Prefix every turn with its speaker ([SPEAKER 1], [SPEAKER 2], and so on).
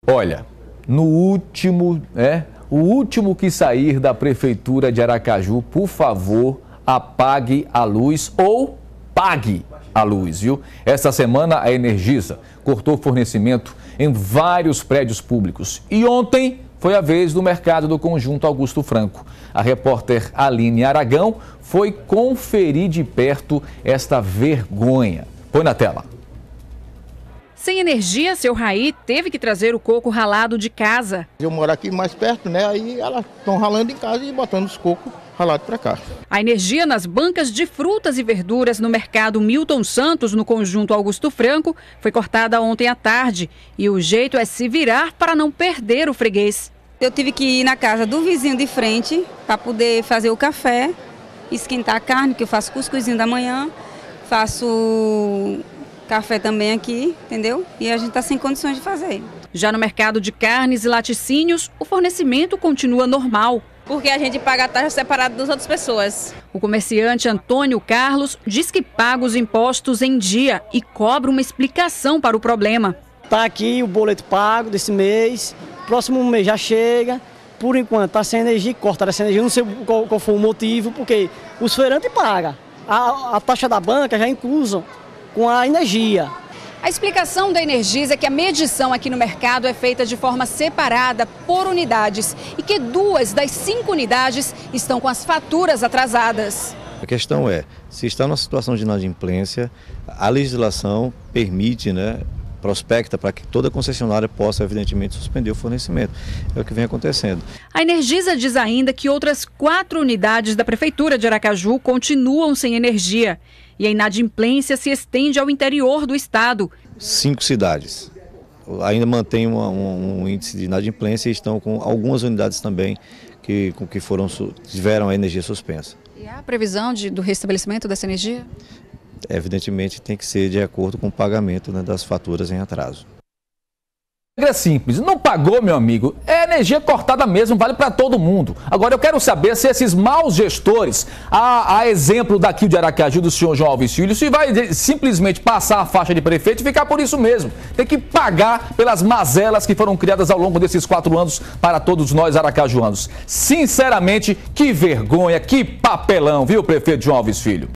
[SPEAKER 1] Olha, o último que sair da Prefeitura de Aracaju, por favor, apague a luz ou pague a luz, viu? Esta semana a Energisa cortou fornecimento em vários prédios públicos. E ontem foi a vez do mercado do Conjunto Augusto Franco. A repórter Aline Aragão foi conferir de perto esta vergonha. Põe na tela.
[SPEAKER 2] Sem energia, seu Raí teve que trazer o coco ralado de casa.
[SPEAKER 3] Eu moro aqui mais perto, né? Aí elas estão ralando em casa e botando os cocos ralados para cá.
[SPEAKER 2] A energia nas bancas de frutas e verduras no mercado Milton Santos, no Conjunto Augusto Franco, foi cortada ontem à tarde. E o jeito é se virar para não perder o freguês.
[SPEAKER 4] Eu tive que ir na casa do vizinho de frente para poder fazer o café, esquentar a carne, que eu faço cuscuzinho da manhã, faço café também aqui, entendeu? E a gente está sem condições de fazer.
[SPEAKER 2] Já no mercado de carnes e laticínios, o fornecimento continua normal.
[SPEAKER 5] Porque a gente paga a taxa separada das outras pessoas.
[SPEAKER 2] O comerciante Antônio Carlos diz que paga os impostos em dia e cobra uma explicação para o problema.
[SPEAKER 6] Está aqui o boleto pago desse mês, próximo mês já chega. Por enquanto está sem energia, cortaram essa energia, não sei qual foi o motivo, porque os feirantes pagam. A taxa da banca já inclusa com a energia.
[SPEAKER 2] A explicação da Energisa é que a medição aqui no mercado é feita de forma separada por unidades e que 2 das 5 unidades estão com as faturas atrasadas.
[SPEAKER 7] A questão é, se está numa situação de inadimplência, a legislação permite, prospecta para que toda concessionária possa, evidentemente, suspender o fornecimento. É o que vem acontecendo.
[SPEAKER 2] A Energisa diz ainda que outras 4 unidades da Prefeitura de Aracaju continuam sem energia. E a inadimplência se estende ao interior do estado.
[SPEAKER 7] 5 cidades ainda mantêm um índice de inadimplência e estão com algumas unidades também que tiveram a energia suspensa.
[SPEAKER 2] E há previsão do restabelecimento dessa energia?
[SPEAKER 7] Evidentemente tem que ser de acordo com o pagamento das faturas em atraso.
[SPEAKER 1] É simples, não pagou, meu amigo, é energia cortada mesmo, vale para todo mundo. Agora eu quero saber se esses maus gestores, a exemplo daqui de Aracaju do senhor João Alves Filho, se vai simplesmente passar a faixa de prefeito e ficar por isso mesmo. Tem que pagar pelas mazelas que foram criadas ao longo desses 4 anos para todos nós aracajuanos. Sinceramente, que vergonha, que papelão, viu, prefeito João Alves Filho?